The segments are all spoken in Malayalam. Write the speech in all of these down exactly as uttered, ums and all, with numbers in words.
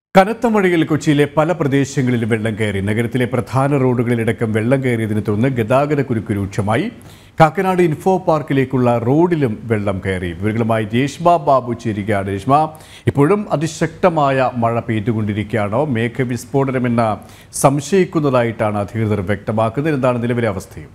കനത്ത മഴയിൽ കൊച്ചിയിലെ പല പ്രദേശങ്ങളിലും വെള്ളം കയറി. നഗരത്തിലെ പ്രധാന റോഡുകളിലടക്കം വെള്ളം കയറിയതിനെ തുടർന്ന് ഗതാഗത കുരുക്ക് രൂക്ഷമായി. കാക്കനാട് ഇൻഫോ പാർക്കിലേക്കുള്ള റോഡിലും വെള്ളം കയറി. വിവരങ്ങളുമായി രേഷ്മ ബാബു ചേരുകയാണ്. രേഷ്മ, ഇപ്പോഴും അതിശക്തമായ മഴ പെയ്തുകൊണ്ടിരിക്കുകയാണോ? മേഘവിസ്ഫോടനമെന്ന് സംശയിക്കുന്നതായിട്ടാണ് അധികൃതർ വ്യക്തമാക്കുന്നത്. എന്താണ് നിലവിലെ അവസ്ഥയും?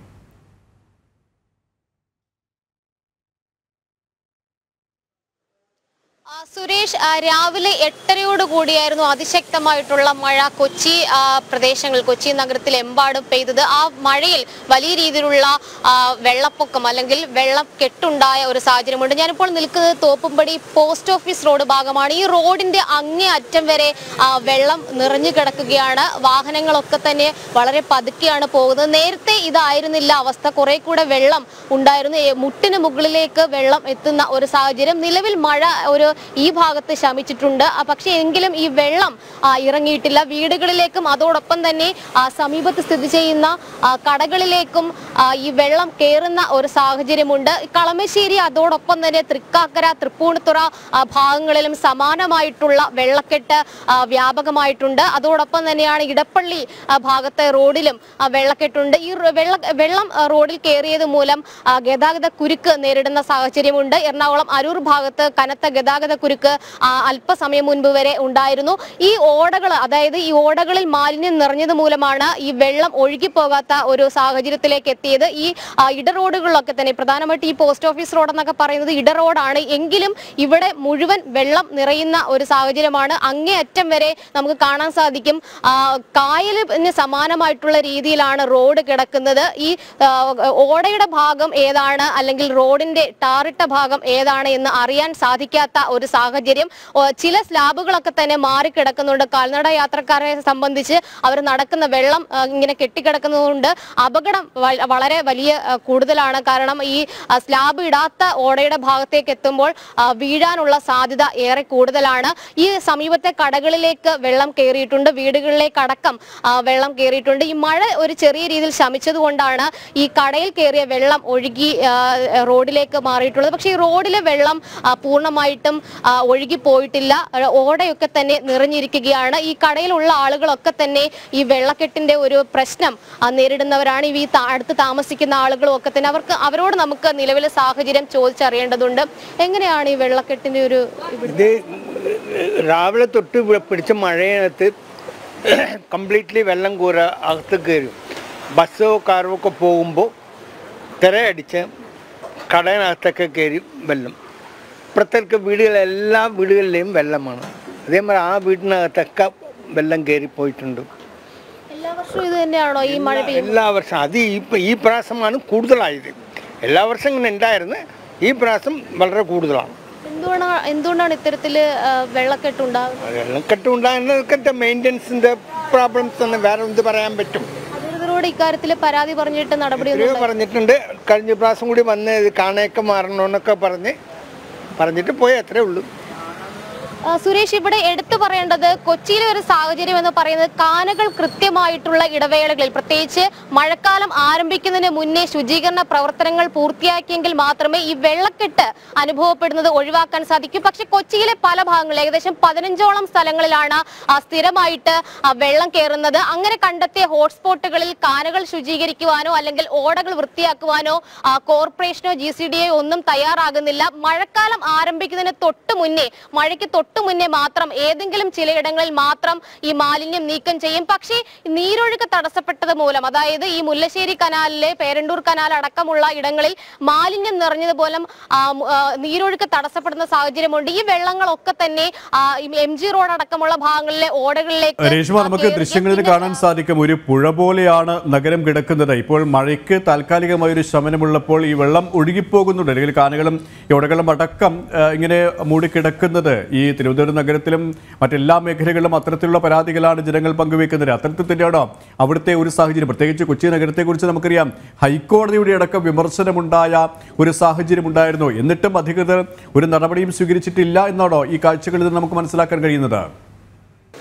സുരേഷ്, രാവിലെ എട്ടരയോട് കൂടിയായിരുന്നു അതിശക്തമായിട്ടുള്ള മഴ കൊച്ചി പ്രദേശങ്ങൾ കൊച്ചി നഗരത്തിലെമ്പാടും പെയ്തത്. ആ മഴയിൽ വലിയ രീതിയിലുള്ള വെള്ളപ്പൊക്കം അല്ലെങ്കിൽ വെള്ളം കെട്ടുണ്ടായ ഒരു സാഹചര്യമുണ്ട്. ഞാനിപ്പോൾ നിൽക്കുന്നത് തോപ്പുംപടി പോസ്റ്റ് ഓഫീസ് റോഡ് ഭാഗമാണ്. ഈ റോഡിന്റെ അങ്ങേ അറ്റം വരെ വെള്ളം നിറഞ്ഞു കിടക്കുകയാണ്. വാഹനങ്ങളൊക്കെ തന്നെ വളരെ പതുക്കെയാണ് പോകുന്നത്. നേരത്തെ ഇതായിരുന്നില്ല അവസ്ഥ. കുറെ കൂടെ വെള്ളം ഉണ്ടായിരുന്നു. മുട്ടിന് മുകളിലേക്ക് വെള്ളം എത്തുന്ന ഒരു സാഹചര്യം. നിലവിൽ മഴ ഒരു ഈ ഭാഗത്ത് ശമിച്ചിട്ടുണ്ട്. പക്ഷേ എങ്കിലും ഈ വെള്ളം ഇറങ്ങിയിട്ടില്ല. വീടുകളിലേക്കും അതോടൊപ്പം തന്നെ സമീപത്ത് സ്ഥിതി ചെയ്യുന്ന കടകളിലേക്കും ഈ വെള്ളം കയറുന്ന ഒരു സാഹചര്യമുണ്ട്. കളമശ്ശേരി അതോടൊപ്പം തന്നെ തൃക്കാക്കര, തൃപ്പൂണിത്തുറ ഭാഗങ്ങളിലും സമാനമായിട്ടുള്ള വെള്ളക്കെട്ട് വ്യാപകമായിട്ടുണ്ട്. അതോടൊപ്പം തന്നെയാണ് ഇടപ്പള്ളി ഭാഗത്തെ റോഡിലും വെള്ളക്കെട്ടുണ്ട്. ഈ വെള്ള വെള്ളം റോഡിൽ കയറിയത് മൂലം ഗതാഗത കുരുക്ക് നേരിടുന്ന സാഹചര്യമുണ്ട്. എറണാകുളം അരൂർ ഭാഗത്ത് കനത്ത ഗതാഗത കുരുക്ക് അല്പസമയം മുൻപ് വരെ ഉണ്ടായിരുന്നു. ഈ ഓടകൾ അതായത് ഈ ഓടകളിൽ മാലിന്യം നിറഞ്ഞത് മൂലമാണ് ഈ വെള്ളം ഒഴുകിപ്പോകാത്ത ഒരു സാഹചര്യത്തിലേക്ക് എത്തിയത്. ഈ ഇടറോഡുകളിലൊക്കെ തന്നെ പ്രധാനമായിട്ട് ഈ പോസ്റ്റ് ഓഫീസ് റോഡ് എന്നൊക്കെ പറയുന്നത് ഇടറോഡാണ്. എങ്കിലും ഇവിടെ മുഴുവൻ വെള്ളം നിറയുന്ന ഒരു സാഹചര്യമാണ്. അങ്ങേയറ്റം വരെ നമുക്ക് കാണാൻ സാധിക്കും. കായലിന് സമാനമായിട്ടുള്ള രീതിയിലാണ് റോഡ് കിടക്കുന്നത്. ഈ ഓടയുടെ ഭാഗം ഏതാണ് അല്ലെങ്കിൽ റോഡിന്റെ ടാറിട്ട ഭാഗം ഏതാണ് എന്ന് അറിയാൻ സാധിക്കാത്ത ഒരു സാഹചര്യം. ചില സ്ലാബുകളൊക്കെ തന്നെ മാറിക്കിടക്കുന്നുണ്ട്. കാൽനട യാത്രക്കാരെ സംബന്ധിച്ച് അവർ നടക്കുന്ന വെള്ളം ഇങ്ങനെ കെട്ടിക്കിടക്കുന്നതുകൊണ്ട് അപകടം വളരെ വലിയ കൂടുതലാണ്. കാരണം ഈ സ്ലാബ് ഇടാത്ത ഓടയുടെ ഭാഗത്തേക്ക് എത്തുമ്പോൾ വീഴാനുള്ള സാധ്യത ഏറെ കൂടുതലാണ്. ഈ സമീപത്തെ കടകളിലേക്ക് വെള്ളം കയറിയിട്ടുണ്ട്. വീടുകളിലേക്ക് അടക്കം വെള്ളം കയറിയിട്ടുണ്ട്. ഈ മഴ ഒരു ചെറിയ രീതിയിൽ ശമിച്ചത് കൊണ്ടാണ് ഈ കടയിൽ കയറിയ വെള്ളം ഒഴുകി റോഡിലേക്ക് മാറിയിട്ടുള്ളത്. പക്ഷേ ഈ റോഡിലെ വെള്ളം പൂർണ്ണമായിട്ടും ഒഴുകി പോയിട്ടില്ല. ഓടയൊക്കെ തന്നെ നിറഞ്ഞിരിക്കുകയാണ്. ഈ കടയിലുള്ള ആളുകളൊക്കെ തന്നെ ഈ വെള്ളക്കെട്ടിന്റെ ഒരു പ്രശ്നം നേരിടുന്നവരാണ്. ഈ അടുത്ത് താമസിക്കുന്ന ആളുകളും ഒക്കെ തന്നെ അവർക്ക് അവരോട് നമുക്ക് നിലവിലെ സാഹചര്യം ചോദിച്ചറിയേണ്ടതുണ്ട്. എങ്ങനെയാണ് ഈ വെള്ളക്കെട്ടിന്റെ ഒരു ഇത് രാവിലെ തൊട്ട് പിടിച്ച മഴയത്ത് കംപ്ലീറ്റ്ലി വെള്ളം കൂര അകത്ത് കയറും. ബസ്സോ കാറോ ഒക്കെ പോകുമ്പോൾ തിരയടിച്ച് കടയിനകത്തൊക്കെ കയറി വെള്ളം. ഇപ്പുറത്തേക്ക് വീടുകളിൽ എല്ലാ വീടുകളിലെയും വെള്ളമാണ്. അതേമാതിരി ആ വീടിനകത്തൊക്കെ വെള്ളം കയറി പോയിട്ടുണ്ട്. എല്ലാ വർഷവും ഇത് തന്നെയാണോ ഈ മഴ? എല്ലാ വർഷവും. അത് ഇപ്പം ഈ പ്രാവശ്യമാണ് കൂടുതലായത്. എല്ലാ വർഷം ഇങ്ങനെ ഉണ്ടായിരുന്നു. ഈ പ്രാവശ്യം വളരെ കൂടുതലാണ്. എന്തുകൊണ്ടാണ് എന്തുകൊണ്ടാണ് ഇത്തരത്തിൽ വെള്ളക്കെട്ട് ഉണ്ടാകുന്നത്? വെള്ളക്കെട്ട് ഉണ്ടാകുന്നതൊക്കെ മെയിൻ്റനൻസിൻ്റെ പ്രോബ്ലംസ് എന്ന് വേറെ എന്ത് പറയാൻ പറ്റും? അധികൃതരോട് ഇക്കാര്യത്തിൽ പരാതി പറഞ്ഞിട്ട് നടപടി പറഞ്ഞിട്ടുണ്ട്. കഴിഞ്ഞ പ്രാവശ്യം കൂടി വന്ന് ഇത് കാണയൊക്കെ മാറണമെന്നൊക്കെ പറഞ്ഞ് പറഞ്ഞിട്ട് പോയി, അത്രേ ഉള്ളൂ. സുരേഷ്, ഇവിടെ എടുത്തു പറയേണ്ടത് കൊച്ചിയിലെ ഒരു സാഹചര്യം എന്ന് പറയുന്നത് കാനകൾ കൃത്യമായിട്ടുള്ള ഇടവേളകളിൽ, പ്രത്യേകിച്ച് മഴക്കാലം ആരംഭിക്കുന്നതിന് മുന്നേ ശുചീകരണ പ്രവർത്തനങ്ങൾ പൂർത്തിയാക്കിയെങ്കിൽ മാത്രമേ ഈ വെള്ളക്കെട്ട് അനുഭവപ്പെടുന്നത് ഒഴിവാക്കാൻ സാധിക്കൂ. പക്ഷെ കൊച്ചിയിലെ പല ഭാഗങ്ങളിൽ ഏകദേശം പതിനഞ്ചോളം സ്ഥലങ്ങളിലാണ് സ്ഥിരമായിട്ട് വെള്ളം കയറുന്നത്. അങ്ങനെ കണ്ടെത്തിയ ഹോട്ട്സ്പോട്ടുകളിൽ കാനകൾ ശുചീകരിക്കുവാനോ അല്ലെങ്കിൽ ഓടകൾ വൃത്തിയാക്കുവാനോ കോർപ്പറേഷനോ ജി സി ഡി എ ഒന്നും തയ്യാറാകുന്നില്ല. മഴക്കാലം ആരംഭിക്കുന്നതിന് തൊട്ട് മുന്നേ മഴയ്ക്ക് തൊട്ട് മുന്നേ മാത്രം ഏതെങ്കിലും ചിലയിടങ്ങളിൽ മാത്രം ഈ മാലിന്യം നീക്കം ചെയ്യും. പക്ഷേ നീരൊഴുക്ക് തടസ്സപ്പെട്ടത് മൂലം, അതായത് ഈ മുല്ലശ്ശേരി കനാലിലെ പേരണ്ടൂർ കനാൽ അടക്കമുള്ള ഇടങ്ങളിൽ മാലിന്യം നിറഞ്ഞതുപോലെ നീരൊഴുക്ക് തടസ്സപ്പെടുന്ന സാഹചര്യമുണ്ട്. ഈ വെള്ളങ്ങളൊക്കെ തന്നെ എം ജി റോഡ് അടക്കമുള്ള ഭാഗങ്ങളിലെ ഓടകളിലേക്ക് രേഷ്മ നമുക്ക് ദൃശ്യങ്ങളിൽ കാണാൻ സാധിക്കും. ഒരു പുഴ പോലെയാണ് നഗരം കിടക്കുന്നത്. ഇപ്പോൾ മഴയ്ക്ക് താൽക്കാലികമായ ഒരു ശമനമുള്ളപ്പോൾ ഈ വെള്ളം ഒഴുകിപ്പോകുന്നുണ്ട്. അല്ലെങ്കിൽ കാനകളും ഓടകളും അടക്കം ഇങ്ങനെ മൂടിക്കിടക്കുന്നത് ഈ തിരുവനന്തപുരം നഗരത്തിലും മറ്റെല്ലാ മേഖലകളിലും അത്തരത്തിലുള്ള പരാതികളാണ് ജനങ്ങൾ പങ്കുവെക്കുന്നത്. അത്തരത്തിൽ തന്നെയാണോ അവിടുത്തെ ഒരു സാഹചര്യം? പ്രത്യേകിച്ച് കൊച്ചി നഗരത്തെക്കുറിച്ച് നമുക്കറിയാം, ഹൈക്കോടതിയുടെ അടക്കം വിമർശനമുണ്ടായ ഒരു സാഹചര്യം ഉണ്ടായിരുന്നു. എന്നിട്ടും അധികൃതർ ഒരു നടപടിയും സ്വീകരിച്ചിട്ടില്ല എന്നാണോ ഈ കാഴ്ചകളിൽ നമുക്ക് മനസ്സിലാക്കാൻ കഴിയുന്നത്?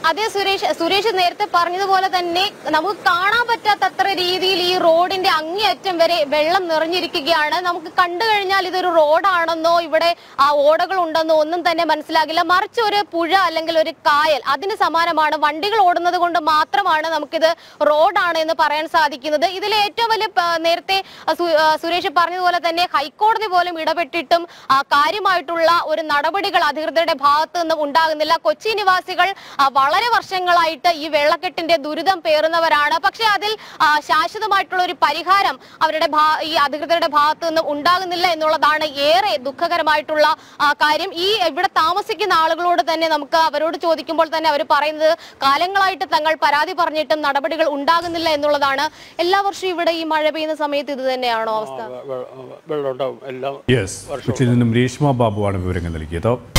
അതേ സുരേഷ് സുരേഷ് നേരത്തെ പറഞ്ഞതുപോലെ തന്നെ നമുക്ക് കാണാൻ പറ്റാത്തത്ര രീതിയിൽ ഈ റോഡിന്റെ അങ്ങേയറ്റം വരെ വെള്ളം നിറഞ്ഞിരിക്കുകയാണ്. നമുക്ക് കണ്ടു കഴിഞ്ഞാൽ ഇതൊരു റോഡാണെന്നോ ഇവിടെ ആ ഓടകൾ ഉണ്ടെന്നോ ഒന്നും തന്നെ മനസ്സിലാകില്ല. മറിച്ച് ഒരു പുഴ അല്ലെങ്കിൽ ഒരു കായൽ, അതിന് സമാനമാണ്. വണ്ടികൾ ഓടുന്നത് കൊണ്ട് മാത്രമാണ് നമുക്കിത് റോഡാണ് എന്ന് പറയാൻ സാധിക്കുന്നത്. ഇതിലെ ഏറ്റവും വലിയ നേരത്തെ സുരേഷ് പറഞ്ഞതുപോലെ തന്നെ ഹൈക്കോടതി പോലും ഇടപെട്ടിട്ടും കാര്യമായിട്ടുള്ള ഒരു നടപടികൾ അധികൃതരുടെ ഭാഗത്ത് നിന്ന് ഉണ്ടാകുന്നില്ല. കൊച്ചി നിവാസികൾ വളരെ വർഷങ്ങളായിട്ട് ഈ വെള്ളക്കെട്ടിന്റെ ദുരിതം പേറുന്നവരാണ്. പക്ഷെ അതിൽ ശാശ്വതമായിട്ടുള്ള ഒരു പരിഹാരം അവരുടെ ഈ അധികൃതരുടെ ഭാഗത്ത് നിന്ന് ഉണ്ടാകുന്നില്ല എന്നുള്ളതാണ് ഏറെ ദുഃഖകരമായിട്ടുള്ള കാര്യം. ഈ ഇവിടെ താമസിക്കുന്ന ആളുകളോട് തന്നെ നമുക്ക് അവരോട് ചോദിക്കുമ്പോൾ തന്നെ അവർ പറയുന്നത് കാലങ്ങളായിട്ട് തങ്ങൾ പരാതി പറഞ്ഞിട്ടും നടപടികൾ ഉണ്ടാകുന്നില്ല എന്നുള്ളതാണ്. എല്ലാ വർഷവും ഇവിടെ ഈ മഴ പെയ്യുന്ന സമയത്ത് ഇത് തന്നെയാണോ അവസ്ഥ? യെസ്, കൊച്ചിയിൽ നിന്നും രേഷ്മ ബാബുവാണ് വിവരങ്ങൾ നൽകിയത്.